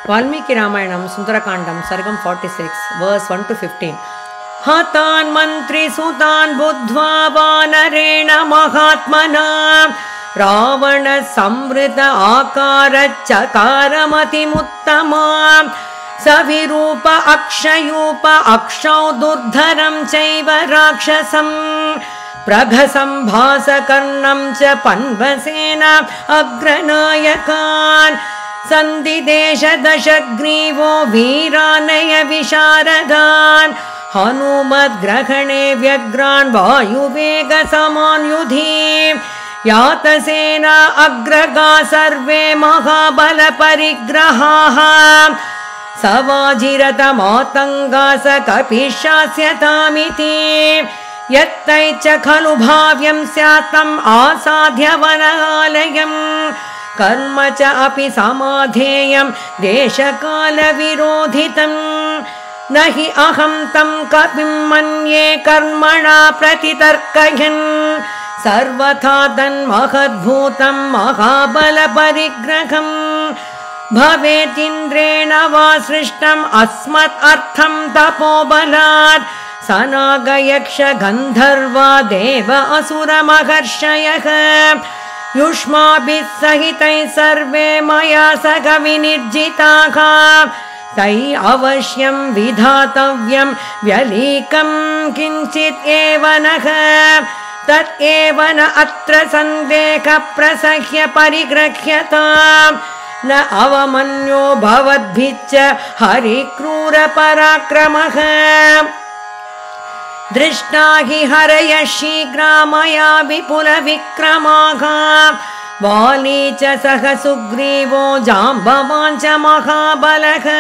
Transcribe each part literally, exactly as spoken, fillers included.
Valmiki Ramayanam, Sundarakandam, Sargam forty-six, verse one to fifteen. Hatan mantri sutan buddhva vanarena mahatmana Ravana samvrita akara chakaramati muttama Savirupa akshayupa akshau durdharam chaiva rakshasam Praghasam bhasakarnam cha panvasena agranayakan Sandidesha dashagrivo veeranaya visharadan Hanumad grahane vyagran vayuvega samanyudhi Yatasena agraga sarve mahabala parigrahaha Savajirata matanga sakapishasyatamiti Yattaicha khalu bhavyam syatam asadhya vanahalayam Karma cha api samadheyam deshakala virodhitam Nahi aham tam kapim manye karmana pratitarkayan Sarvatha tan mahadbhutam mahabala parigraham Bhavet indrena vasrishtam asmat artham tapobalat Sanaga yaksha gandharva deva asura maharshayah Yushmabhis sahitai sarve maya saga vinirjitaka Tai avashyam vidhatavyam vyalikam kinchit evanaha Tat evana atra sandeka prasahya parigrahyata Na avamanyo bhavadbhicca harikrura parakramaha Drishta hi haraya shigramaya vipula vikramaha Vali cha saha sugrivo jambavancha mahabalaha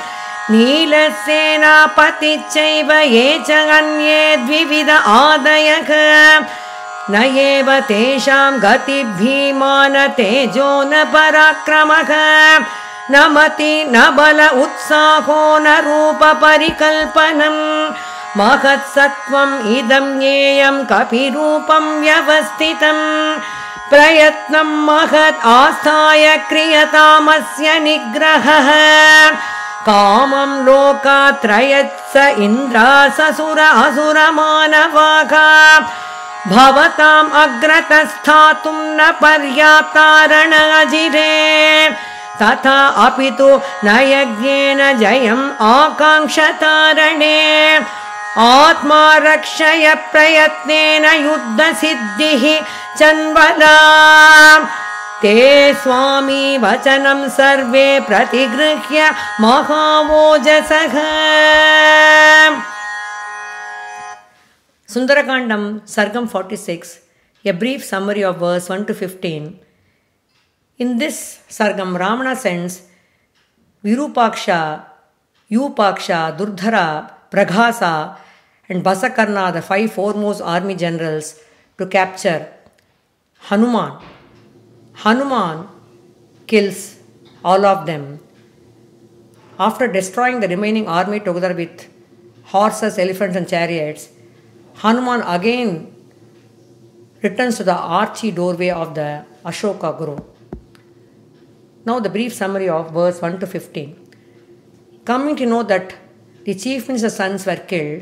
Neelasena patichaiva yecha anye dvivida adayaha Nayeva tesham gati bhimana tejo na parakramaha Namati nabala utsaho na rupa parikalpanam Mahat sattvam idam nyeyam kapirupam vyavastitam Prayatnam mahat asthaya kriyatamasya nigraha Kamam loka trayatsa indra sasura asura manavaka Bhavatam agratasthatum na paryaptarana ajire Tatha apitu nayagyena jayam akankshatarane Atma rakshaya prayatnena yuddha siddhihi chanvala Te swami vachanam sarve pratigrihya mahavojasakha Sundarakandam, Sargam forty-six, a brief summary of verse one to fifteen. In this Sargam, Ramana sends Virupaksha, Yupaksha, Durdhara, Praghasa and Basakarna, the five foremost army generals, to capture Hanuman. Hanuman kills all of them. After destroying the remaining army together with horses, elephants and chariots, Hanuman again returns to the archy doorway of the Ashoka grove. Now the brief summary of verse one to fifteen. Coming to know that the chief minister's sons were killed,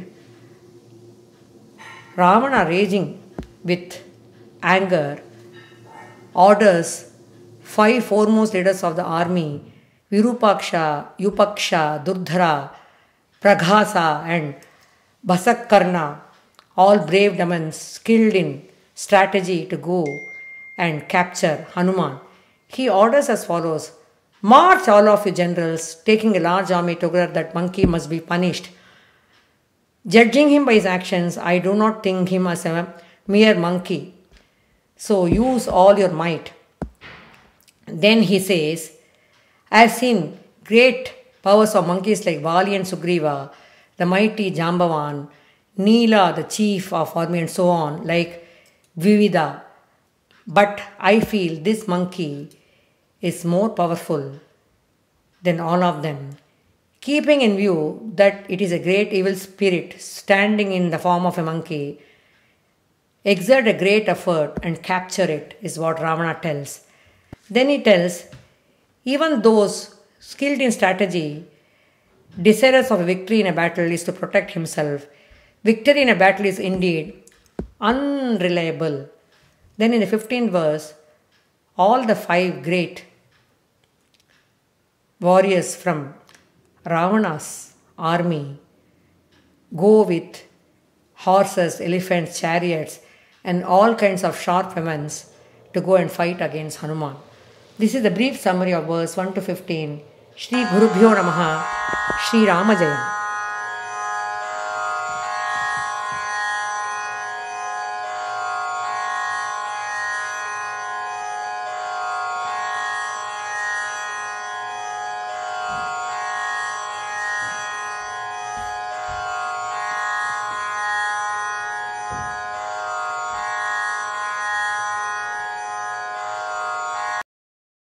Ravana, raging with anger, orders five foremost leaders of the army, Virupaksha, Yupaksha, Durdhara, Praghasa and Basakarna, all brave demons skilled in strategy, to go and capture Hanuman. He orders as follows: March all of you generals, taking a large army together. That monkey must be punished. Judging him by his actions, I do not think him as a mere monkey. So use all your might. Then he says, I have seen great powers of monkeys like Vali and Sugriva, the mighty Jambavan, Neela, the chief of army, and so on, like Vivida. But I feel this monkey is more powerful than all of them. Keeping in view that it is a great evil spirit standing in the form of a monkey, exert a great effort and capture it, is what Ravana tells. Then he tells, even those skilled in strategy, desirous of victory in a battle is to protect himself. Victory in a battle is indeed unreliable. Then in the fifteenth verse, all the five great warriors from Ravana's army go with horses, elephants, chariots, and all kinds of sharp weapons to go and fight against Hanuman. This is the brief summary of verse one to fifteen. Shri Gurubhyo Namaha, Shri Ramajayam.